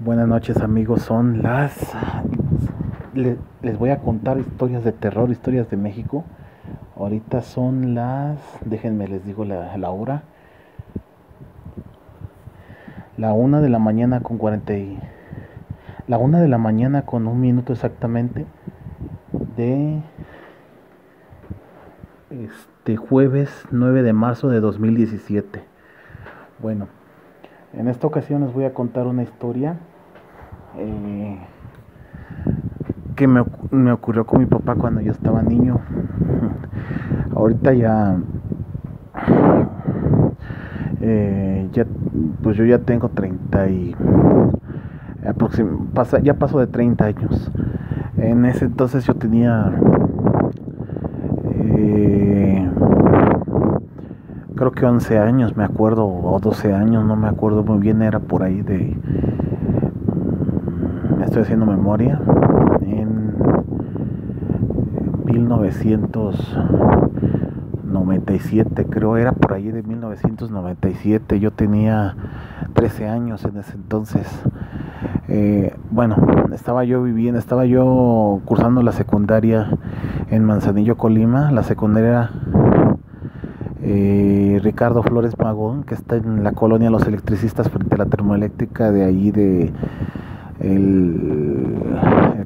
Buenas noches amigos, les voy a contar historias de terror, historias de México. Ahorita son déjenme les digo la hora, la 1 de la mañana con 1 minuto exactamente de jueves 9 de marzo de 2017. Bueno, en esta ocasión les voy a contar una historia que me ocurrió con mi papá cuando yo estaba niño. Ahorita pues yo ya tengo 30 y ya paso de 30 años. En ese entonces yo tenía creo que 11 años, me acuerdo, o 12 años, no me acuerdo muy bien, era por ahí estoy haciendo memoria, en 1997, creo, era por ahí de 1997, yo tenía 13 años en ese entonces. Bueno, estaba yo cursando la secundaria en Manzanillo, Colima. La secundaria Ricardo Flores Magón, que está en la colonia Los Electricistas, frente a la termoeléctrica de ahí el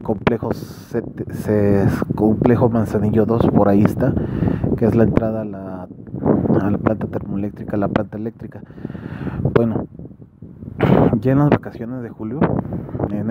complejo Manzanillo 2, por ahí está, que es la entrada a la planta termoeléctrica, la planta eléctrica. Bueno, ya en las vacaciones de julio, en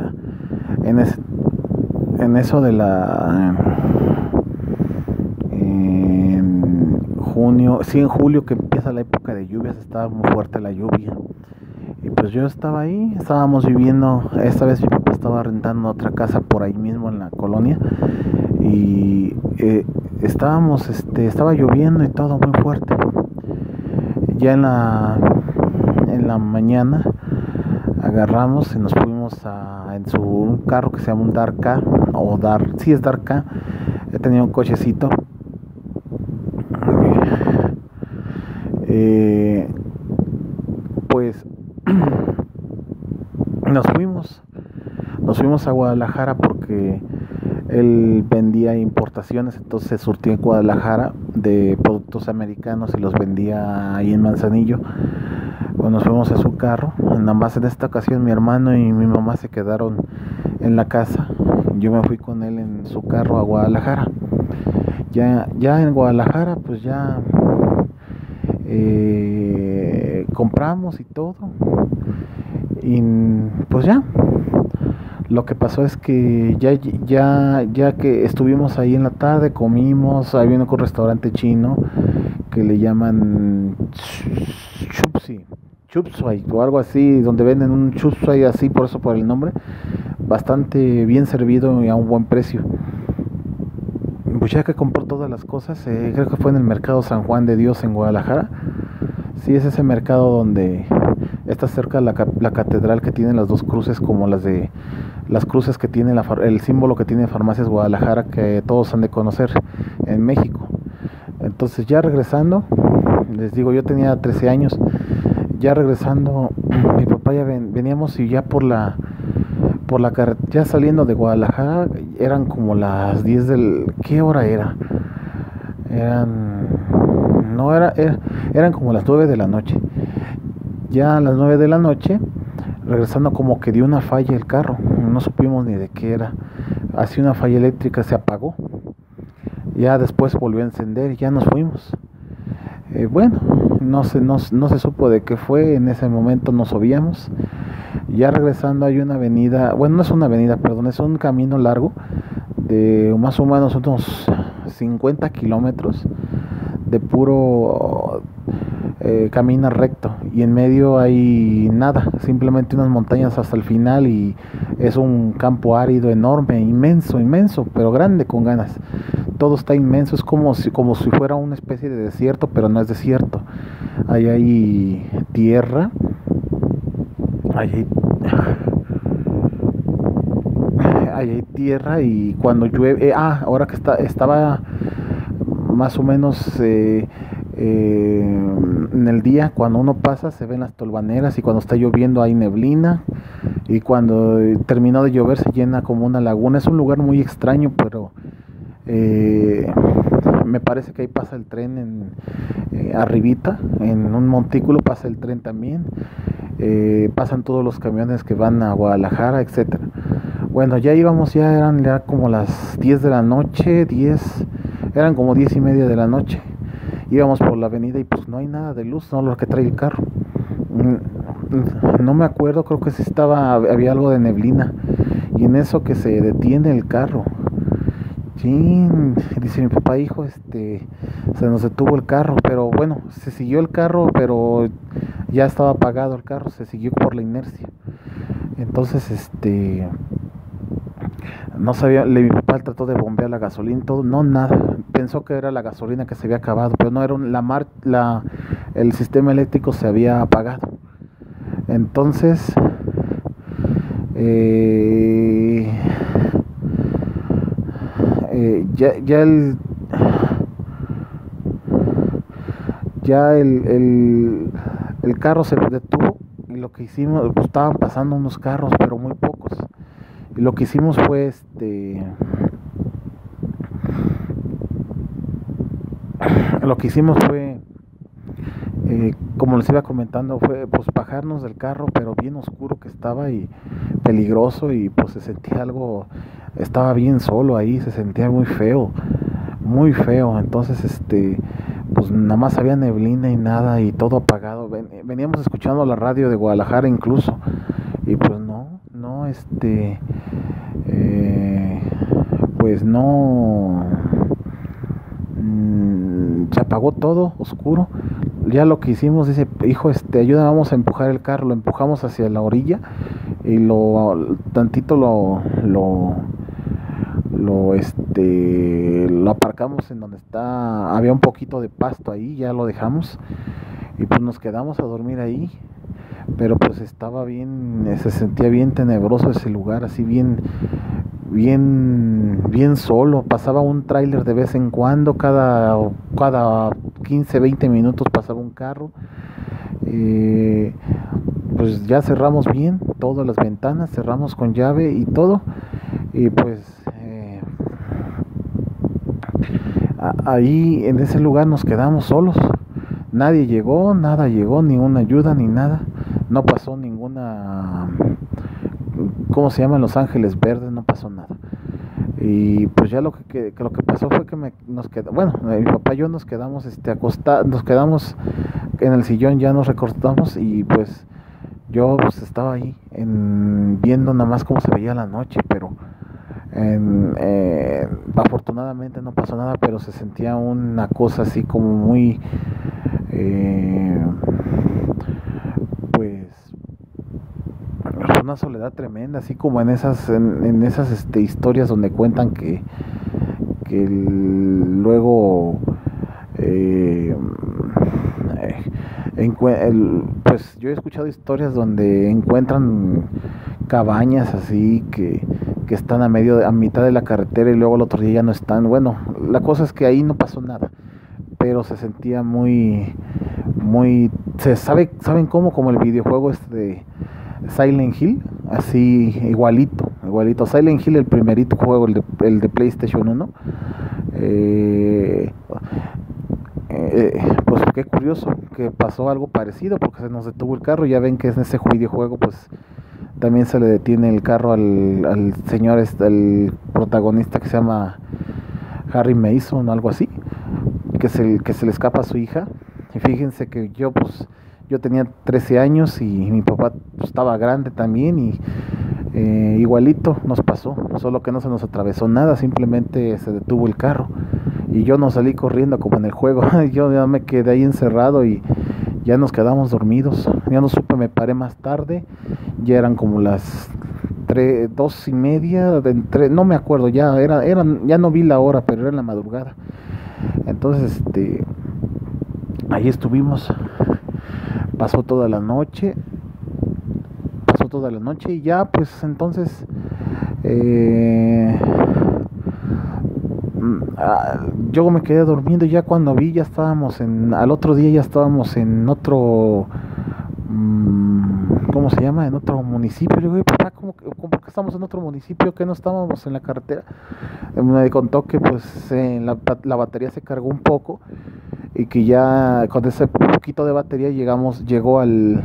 junio, sí, en julio, que empieza la época de lluvias, estaba muy fuerte la lluvia. Y pues yo estaba ahí, estábamos viviendo, esta vez mi papá estaba rentando otra casa por ahí mismo en la colonia. Y estaba lloviendo y todo muy fuerte. Ya en la mañana agarramos y nos fuimos en un carro que se llama un Darka, sí es Darka. Yo tenía un cochecito. Pues nos fuimos a Guadalajara porque él vendía importaciones, entonces surtía en Guadalajara de productos americanos y los vendía ahí en Manzanillo. Bueno, nos fuimos a su carro. Nada más en esta ocasión mi hermano y mi mamá se quedaron en la casa. Yo me fui con él en su carro a Guadalajara. Ya en Guadalajara pues ya compramos y todo. Y pues ya. Lo que pasó es que ya que estuvimos ahí en la tarde, comimos. Había un restaurante chino que le llaman Chupsuay o algo así, donde venden un chupsuay así, por el nombre, bastante bien servido y a un buen precio. Pues ya que compró todas las cosas, creo que fue en el mercado San Juan de Dios en Guadalajara. Sí, es ese mercado donde está cerca la catedral, que tiene las dos cruces, como las cruces que tiene el símbolo que tiene Farmacias Guadalajara, que todos han de conocer en México. Entonces ya regresando, les digo, yo tenía 13 años, ya regresando, mi papá veníamos, y ya por la carretera, ya saliendo de Guadalajara, eran como las 10 ¿qué hora era? Eran como las 9 de la noche. Ya a las 9 de la noche, regresando, como que dio una falla el carro, no supimos ni de qué era. Hacía una falla eléctrica, se apagó. Ya después volvió a encender y ya nos fuimos. Bueno, no se supo de qué fue. En ese momento nos subíamos. Ya regresando hay una avenida, bueno, no es una avenida, perdón, es un camino largo de más o menos unos 50 kilómetros de puro camina recto, y en medio hay nada, simplemente unas montañas hasta el final, y es un campo árido enorme, inmenso, pero grande, con ganas. Todo está inmenso, es como si fuera una especie de desierto, pero no es desierto. Ahí hay tierra, ahí hay tierra, y cuando llueve, ahora que estaba más o menos en el día, cuando uno pasa se ven las tolvaneras, y cuando está lloviendo hay neblina, y cuando terminó de llover se llena como una laguna. Es un lugar muy extraño, pero me parece que ahí pasa el tren arribita, en un montículo pasa el tren también. Pasan todos los camiones que van a Guadalajara, etcétera. Bueno, ya íbamos, eran ya como las 10 de la noche, eran como 10:30 de la noche. Íbamos por la avenida y pues no hay nada de luz, no lo que trae el carro. No me acuerdo, creo que sí había algo de neblina. Y en eso que se detiene el carro. Sí, dice mi papá, hijo, se nos detuvo el carro, pero bueno, se siguió el carro, pero ya estaba apagado el carro, se siguió por la inercia. Entonces, no sabía, mi papá trató de bombear la gasolina, todo, no, nada, pensó que era la gasolina que se había acabado, pero no, era el sistema eléctrico se había apagado. Entonces, ya el carro se detuvo y lo que hicimos, pues, estaban pasando unos carros, pero muy pocos. Y lo que hicimos fue como les iba comentando, fue pues bajarnos del carro, pero bien oscuro que estaba y peligroso, y pues se sentía estaba bien solo ahí, se sentía muy feo, muy feo. Entonces pues nada más había neblina y nada, y todo apagado. Veníamos escuchando la radio de Guadalajara incluso, y pues pues no, se apagó todo, oscuro. Ya lo que hicimos, dice, hijo, ayuda, vamos a empujar el carro. Lo empujamos hacia la orilla y tantito lo aparcamos en donde había un poquito de pasto ahí, ya lo dejamos y pues nos quedamos a dormir ahí. Pero pues se sentía bien tenebroso ese lugar, así bien solo. Pasaba un tráiler de vez en cuando, cada 15-20 minutos pasaba un carro. Pues ya cerramos bien todas las ventanas, cerramos con llave y todo, y pues ahí en ese lugar nos quedamos solos. Nada llegó, ni una ayuda ni nada. No pasó ninguna, ¿cómo se llaman? Los ángeles verdes, no pasó nada. Y pues ya lo que pasó fue que mi papá y yo nos quedamos acostados, nos quedamos en el sillón, ya nos recortamos, y pues yo pues estaba ahí viendo nada más cómo se veía la noche, pero afortunadamente no pasó nada, pero se sentía una cosa así como muy pues una soledad tremenda, así como en esas historias donde cuentan que luego pues yo he escuchado historias donde encuentran cabañas así que están a mitad de la carretera, y luego el otro día ya no están. Bueno, la cosa es que ahí no pasó nada, pero se sentía ¿saben cómo? Como el videojuego de Silent Hill, así igualito. Silent Hill, el primerito juego, el de PlayStation 1. Pues qué curioso que pasó algo parecido, porque se nos detuvo el carro. Ya ven que en ese videojuego pues también se le detiene el carro al señor, el protagonista, que se llama Harry Mason o algo así, que se le escapa a su hija. Y fíjense que yo tenía 13 años y mi papá pues estaba grande también, y igualito nos pasó, solo que no se nos atravesó nada, simplemente se detuvo el carro y yo no salí corriendo como en el juego. Yo ya me quedé ahí encerrado y ya nos quedamos dormidos. Ya no supe, me paré más tarde, ya eran como las 2:30, no me acuerdo, ya no vi la hora, pero era en la madrugada. Entonces ahí estuvimos, pasó toda la noche y ya pues entonces yo me quedé durmiendo. Ya cuando vi, ya estábamos al otro día ya estábamos en otro, ¿cómo ¿cómo se llama? En otro municipio. Le digo, "Oye, papá, ¿cómo que estamos en otro municipio? ¿Que no estábamos en la carretera?" Me contó que pues la batería se cargó un poco y que ya con ese poquito de batería llegó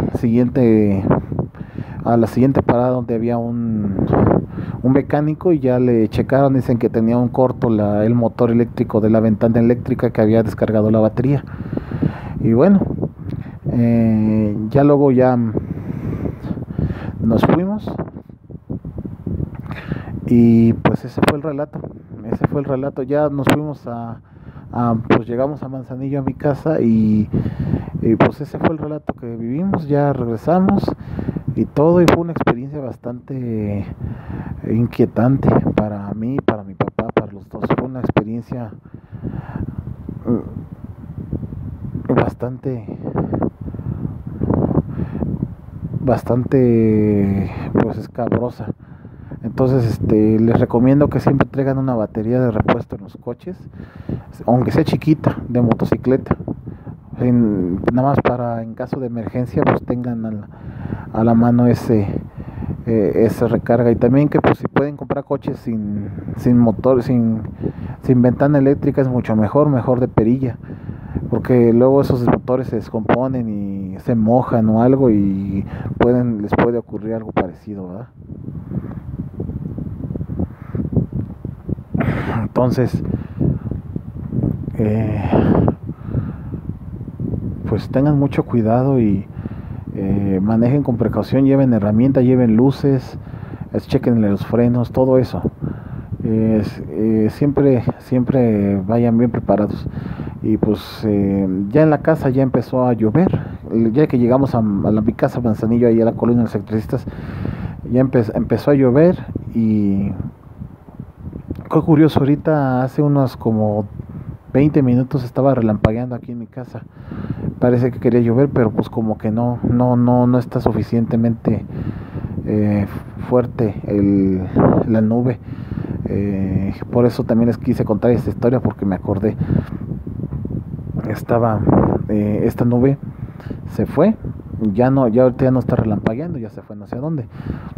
a la siguiente parada donde había un mecánico y ya le checaron, dicen que tenía un corto el motor eléctrico de la ventana eléctrica que había descargado la batería. Y bueno, ya luego ya nos fuimos y pues ese fue el relato. Ya nos fuimos pues llegamos a Manzanillo, a mi casa, y pues ese fue el relato que vivimos. Ya regresamos y todo, y fue una experiencia bastante inquietante para mí, para mi papá, para los dos. Fue una experiencia bastante pues escabrosa. Entonces les recomiendo que siempre traigan una batería de repuesto en los coches, aunque sea chiquita, de motocicleta, nada más para en caso de emergencia pues tengan a la mano esa recarga. Y también que pues si pueden comprar coches sin motor, sin ventana eléctrica, es mucho mejor de perilla, porque luego esos motores se descomponen y se mojan o algo y les puede ocurrir algo parecido, ¿verdad? Entonces pues tengan mucho cuidado y manejen con precaución, lleven herramientas, lleven luces, chequen los frenos, todo eso. Siempre vayan bien preparados. Y pues ya en la casa ya empezó a llover. Ya que llegamos a mi casa Manzanillo, ahí a la colonia de los electricistas, ya empezó a llover. Y qué curioso, ahorita hace unos como 20 minutos estaba relampagueando aquí en mi casa. Parece que quería llover, pero pues como que no está suficientemente fuerte la nube. Por eso también les quise contar esta historia, porque me acordé. Esta nube se fue, ya ahorita ya no está relampagueando, ya se fue no sé a dónde.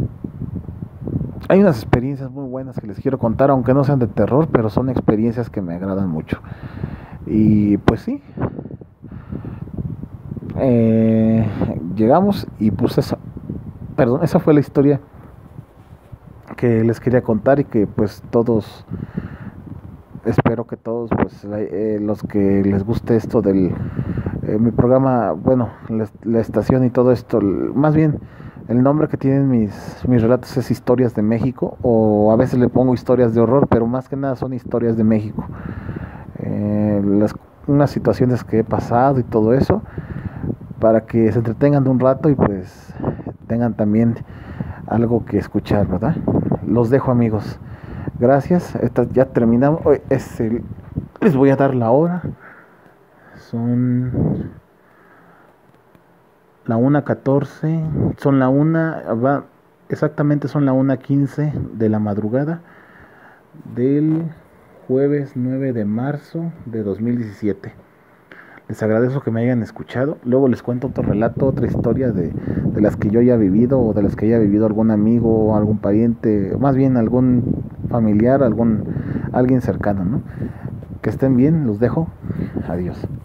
Hay unas experiencias muy buenas que les quiero contar, aunque no sean de terror, pero son experiencias que me agradan mucho. Y pues sí, llegamos y pues esa fue la historia que les quería contar, y que pues espero que todos pues los que les guste esto del mi programa, bueno, la estación y todo esto, más bien el nombre que tienen mis relatos es Historias de México, o a veces le pongo historias de horror, pero más que nada son historias de México. Unas situaciones que he pasado y todo eso, para que se entretengan de un rato y pues tengan también algo que escuchar, ¿verdad? Los dejo, amigos. Gracias. Ya terminamos. Les voy a dar la hora. Son la 1:14. Exactamente son la 1:15 de la madrugada del jueves 9 de marzo de 2017. Les agradezco que me hayan escuchado. Luego les cuento otro relato, otra historia de las que yo haya vivido, o de las que haya vivido algún amigo, algún pariente, más bien algún familiar, alguien cercano, ¿no? Que estén bien, los dejo. Adiós.